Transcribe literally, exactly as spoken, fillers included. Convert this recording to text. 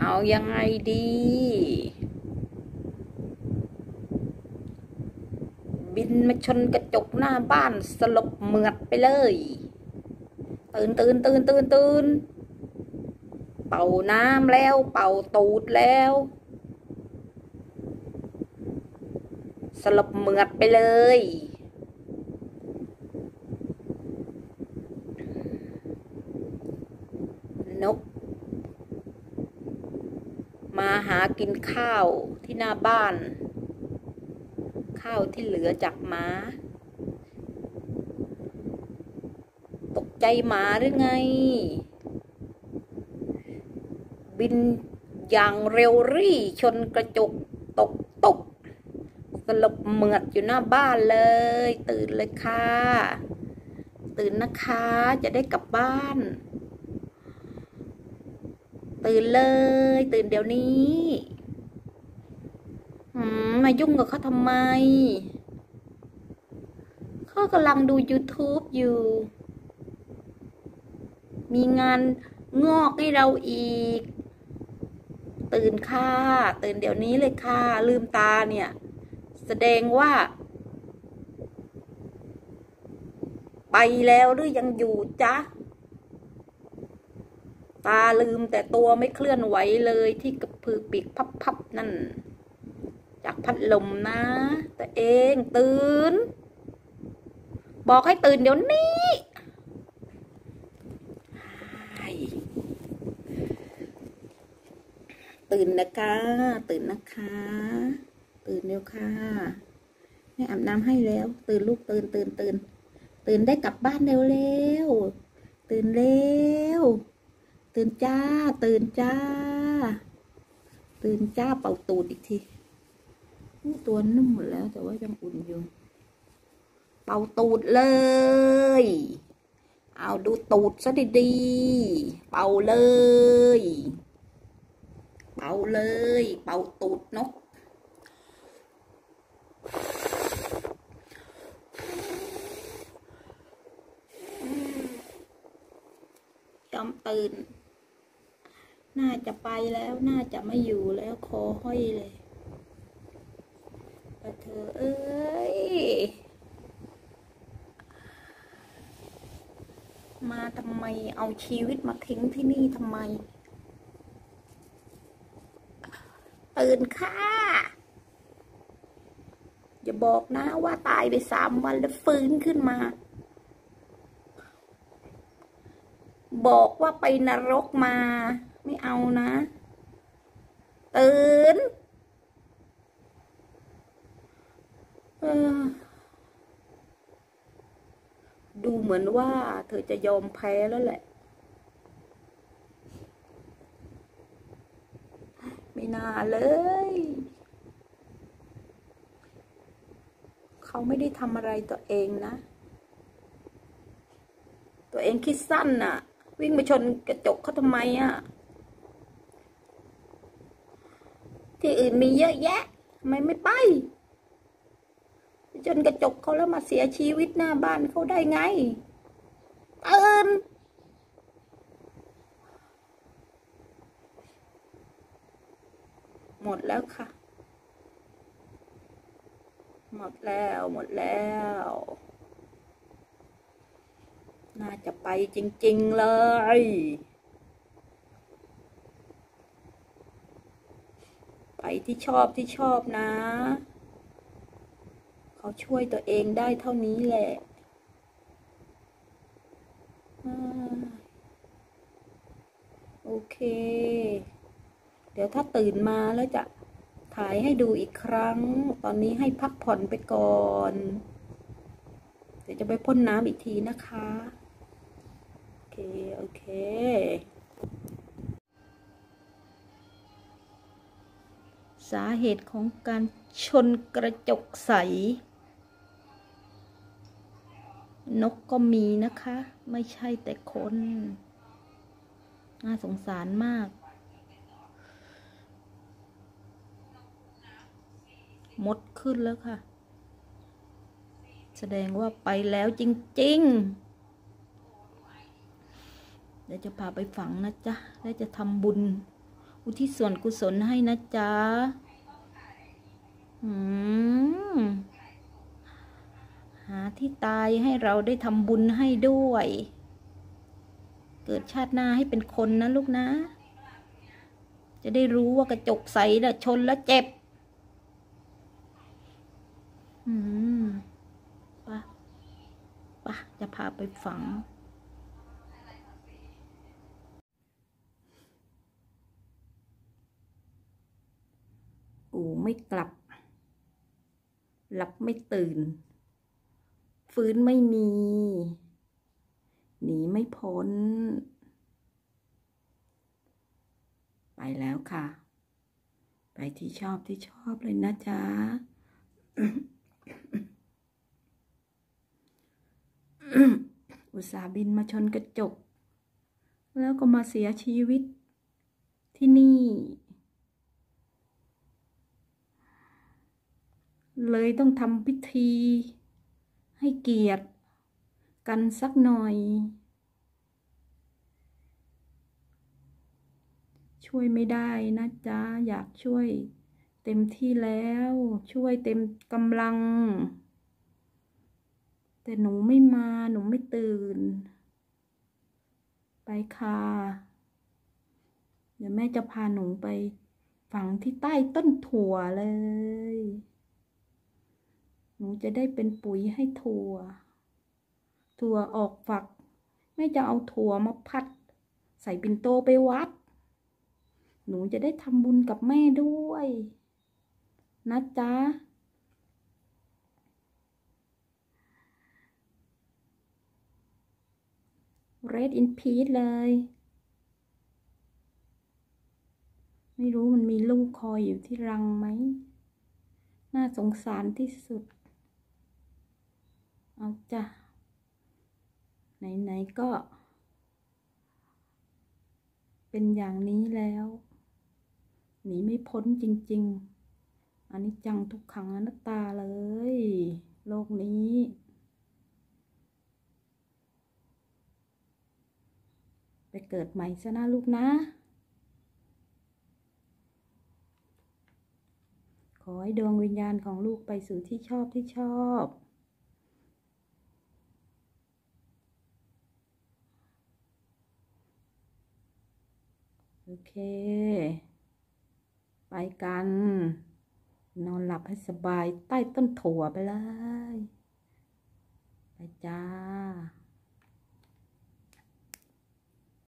เอายังไงดีบินมาชนกระจกหน้าบ้านสลบเหมือดไปเลยตื่นตื่นตื่นตื่นตื่นเป่าน้ำแล้วเป่าตูดแล้วสลบเหมือดไปเลยนกมาหากินข้าวที่หน้าบ้านข้าวที่เหลือจากหมาตกใจหมาหรือไงบินอย่างเร็วรี่ชนกระจกตกตกสลบเหมือดอยู่หน้าบ้านเลยตื่นเลยค่ะตื่นนะคะจะได้กลับบ้านตื่นเลยตื่นเดี๋ยวนี้มายุ่งกับเขาทำไมเขากำลังดู ยูทูบ อยู่มีงานงอกให้เราอีกตื่นค่ะตื่นเดี๋ยวนี้เลยค่ะลืมตาเนี่ยแสดงว่าไปแล้วหรือยังอยู่จ๊ะตาลืมแต่ตัวไม่เคลื่อนไหวเลยที่กระพือปีกพับๆนั่นจากพัดลมนะแต่เองตื่นบอกให้ตื่นเดี๋ยวนี้ตื่นนะคะตื่นนะคะตื่นเร็วค่ะแม่อาบน้ำให้แล้วตื่นลูกตื่นตื่นตื่นตื่นได้กลับบ้านเร็วเร็วตื่นเร็วตื่นจ้าตื่นจ้าตื่นจ้าเป่าตูดอีกทีตัวนุ่มหมดแล้วแต่ว่ายังอุ่นอยู่เป่าตูดเลยเอาดูตูดซะดีๆเป่าเลยเป่าเลยเป่าตูดนกยอมตื่นน่าจะไปแล้วน่าจะไม่อยู่แล้วคอห้อยเลยเธอเอ้ยมาทำไมเอาชีวิตมาทิ้งที่นี่ทำไมตื่นค่ะอย่าบอกนะว่าตายไปสามวันแล้วฟื้นขึ้นมาบอกว่าไปนรกมาไม่เอานะตื่นเออดูเหมือนว่าเธอจะยอมแพ้แล้วแหละไม่น่าเลยเขาไม่ได้ทำอะไรตัวเองนะตัวเองคิดสั้นน่ะวิ่งไปชนกระจกเขาทำไมอ่ะที่อื่นมีเยอะแยะทำไมไม่ไปจนกระจกเขาแล้วมาเสียชีวิตหน้าบ้านเขาได้ไงตื่นหมดแล้วค่ะหมดแล้วหมดแล้วน่าจะไปจริงๆเลยไปที่ชอบที่ชอบนะเขาช่วยตัวเองได้เท่านี้แหละโอเคเดี๋ยวถ้าตื่นมาแล้วจะถ่ายให้ดูอีกครั้งตอนนี้ให้พักผ่อนไปก่อนเดี๋ยวจะไปพ่นน้ำอีกทีนะคะโอเคโอเคสาเหตุของการชนกระจกใสนกก็มีนะคะไม่ใช่แต่คนน่าสงสารมากมดขึ้นแล้วค่ะแสดงว่าไปแล้วจริงๆเดี๋ยวจะพาไปฝังนะจ๊ะแล้วจะทำบุญอุทิศส่วนกุศลให้นะจ๊ะอืมหาที่ตายให้เราได้ทำบุญให้ด้วยเกิดชาติหน้าให้เป็นคนนะลูกนะจะได้รู้ว่ากระจกใสแล้วชนแล้วเจ็บอืมปะปะจะพาไปฝังกูไม่กลับหลับไม่ตื่นฟื้นไม่มีหนีไม่พ้นไปแล้วค่ะไปที่ชอบที่ชอบเลยนะจ๊ะ อุตส่าห์บินมาชนกระจกแล้วก็มาเสียชีวิตที่นี่เลยต้องทำพิธีให้เกียรติกันสักหน่อยช่วยไม่ได้นะจ๊ะอยากช่วยเต็มที่แล้วช่วยเต็มกำลังแต่หนูไม่มาหนูไม่ตื่นไปค่ะเดี๋ยวแม่จะพาหนูไปฝังที่ใต้ต้นถั่วเลยหนูจะได้เป็นปุ๋ยให้ถั่วถั่วออกฝักแม่จะเอาถั่วมาพัดใส่ปิ่นโตไปวัดหนูจะได้ทำบุญกับแม่ด้วยนะจ๊ะRest in peace เลยไม่รู้มันมีลูกคอยอยู่ที่รังไหมน่าสงสารที่สุดเอาจ้ะไหนๆก็เป็นอย่างนี้แล้วหนีไม่พ้นจริงๆอนิจจังทุกขังอนัตตาเลยโลกนี้ไปเกิดใหม่ซะนะลูกนะขอให้ดวงวิญญาณของลูกไปสู่ที่ชอบที่ชอบโอเคไปกันนอนหลับให้สบายใต้ต้นถั่วไปเลยไปจ้า